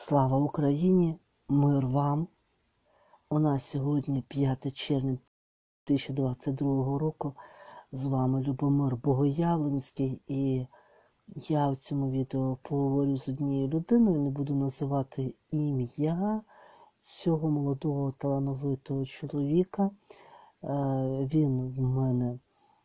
Слава Україні! Мир вам! У нас сьогодні 5 червня 2022 року. З вами Любомир Богоявленський. І я в цьому відео поговорю з однією людиною, не буду називати ім'я цього молодого талановитого чоловіка. Він в мене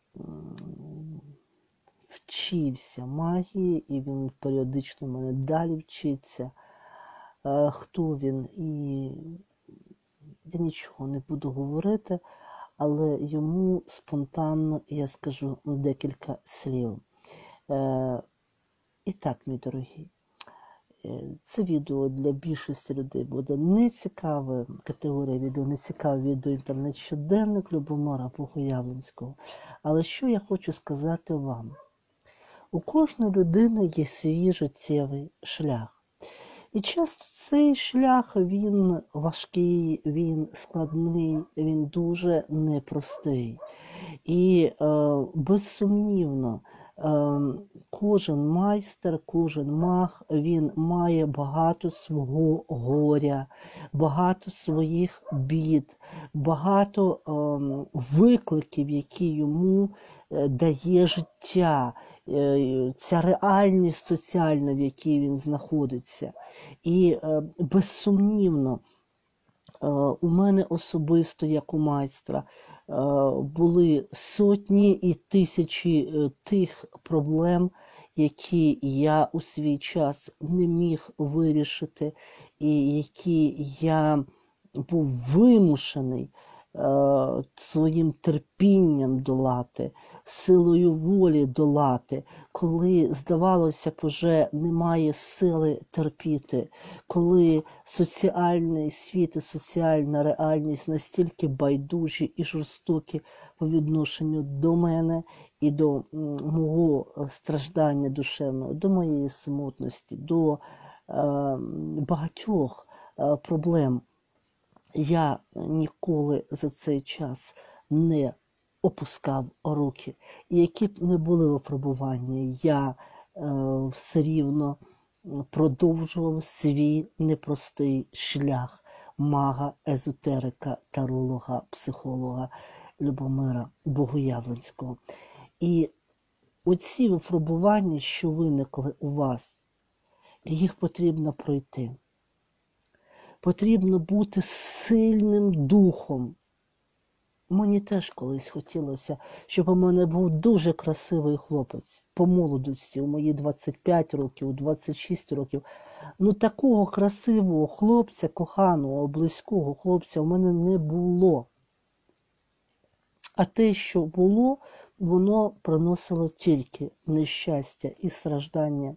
вчився магії, і він періодично в мене далі вчиться. Хто він, і я нічого не буду говорити, але йому спонтанно я скажу декілька слів. І так, мій дорогий, це відео для більшості людей буде нецікаве, категорія відео нецікаве відео інтернет-щоденник Любомира Богоявленського. Але що я хочу сказати вам? У кожної людини є свій життєвий шлях. І часто цей шлях, він важкий, він складний, він дуже непростий. І безсумнівно, кожен майстер, кожен маг, він має багато свого горя, багато своїх бід, багато викликів, які йому дає життя, ця реальність соціальна, в якій він знаходиться. І безсумнівно, у мене особисто, як у майстра, були сотні і тисячі тих проблем, які я у свій час не міг вирішити, і які я був вимушений своїм терпінням долати, силою волі долати, коли, здавалося б, уже немає сили терпіти, коли соціальний світ і соціальна реальність настільки байдужі і жорстокі по відношенню до мене і до мого страждання душевного, до моєї самотності, до багатьох проблем. Я ніколи за цей час не опускав руки. І які б не були випробування, я все рівно продовжував свій непростий шлях мага, езотерика, таролога, психолога Любомира Богоявленського. І оці випробування, що виникли у вас, їх потрібно пройти. Потрібно бути сильним духом. Мені теж колись хотілося, щоб у мене був дуже красивий хлопець по молодості, у мої 25 років, у 26 років. Ну такого красивого хлопця, коханого, близького хлопця у мене не було. А те, що було, воно приносило тільки нещастя і страждання.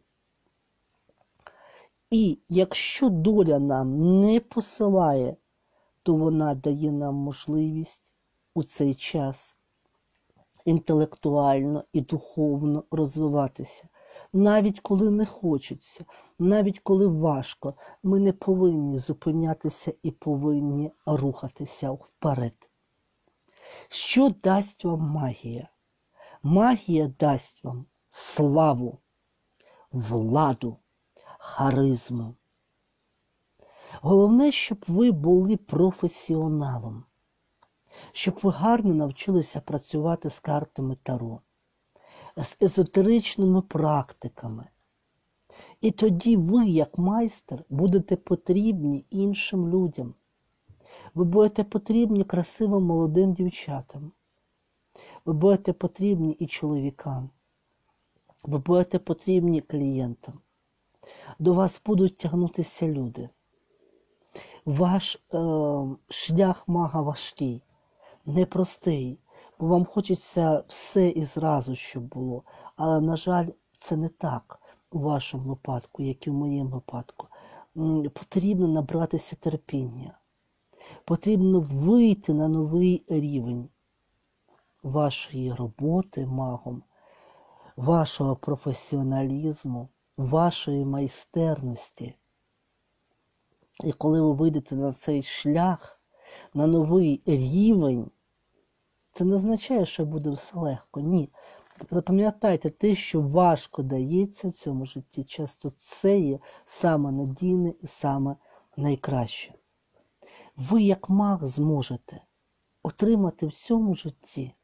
І якщо доля нам не посилає, то вона дає нам можливість у цей час інтелектуально і духовно розвиватися. Навіть коли не хочеться, навіть коли важко, ми не повинні зупинятися і повинні рухатися вперед. Що дасть вам магія? Магія дасть вам славу, владу, харизму. Головне, щоб ви були професіоналом, щоб ви гарно навчилися працювати з картами Таро, з езотеричними практиками. І тоді ви, як майстер, будете потрібні іншим людям. Ви будете потрібні красивим молодим дівчатам. Ви будете потрібні і чоловікам. Ви будете потрібні клієнтам. До вас будуть тягнутися люди. Ваш шлях мага важкий, непростий, бо вам хочеться все і зразу, щоб було. Але, на жаль, це не так у вашому випадку, як і в моєму випадку. Потрібно набратися терпіння. Потрібно вийти на новий рівень вашої роботи магом, вашого професіоналізму, вашої майстерності. І коли ви вийдете на цей шлях, на новий рівень, це не означає, що буде все легко. Ні. Запам'ятайте, те, що важко дається в цьому житті, часто це є саме надійне і саме найкраще. Ви, як маг, зможете отримати в цьому житті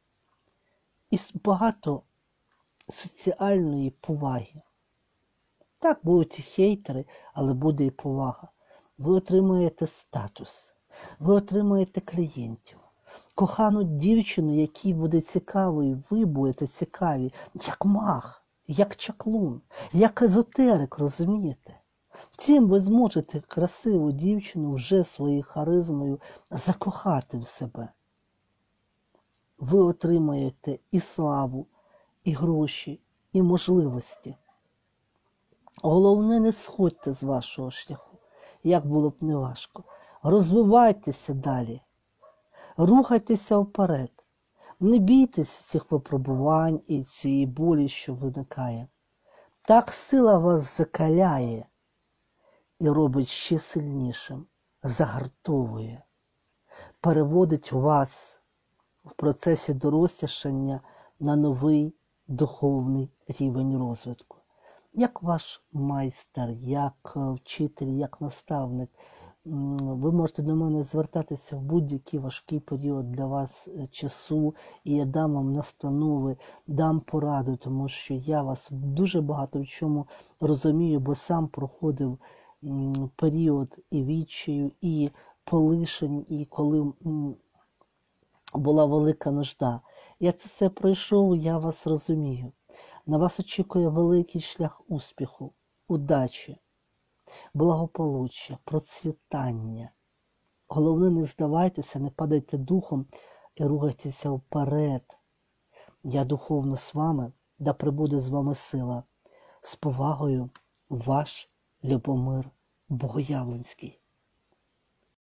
і багато соціальної поваги. Так, будуть і хейтери, але буде і повага. Ви отримаєте статус, ви отримаєте клієнтів, кохану дівчину, якій буде цікаво, і ви будете цікаві, як маг, як чаклун, як езотерик, розумієте? Втім, ви зможете красиву дівчину вже своєю харизмою закохати в себе. Ви отримаєте і славу, і гроші, і можливості. Головне, не сходьте з вашого шляху, як було б не важко. Розвивайтеся далі, рухайтеся вперед. Не бійтеся цих випробувань і цієї болі, що виникає. Так сила вас закаляє і робить ще сильнішим, загартовує, переводить вас в процесі дорослішання на новий духовний рівень розвитку. Як ваш майстер, як вчитель, як наставник, ви можете до мене звертатися в будь-який важкий період для вас часу, і я дам вам настанови, дам пораду, тому що я вас дуже багато в чому розумію, бо сам проходив період і відчаю, і полишень, і коли була велика нужда. Я це все пройшов, я вас розумію. На вас очікує великий шлях успіху, удачі, благополуччя, процвітання. Головне, не здавайтеся, не падайте духом і рухайтеся вперед. Я духовно з вами, да прибуде з вами сила. З повагою, ваш Любомир Богоявленський.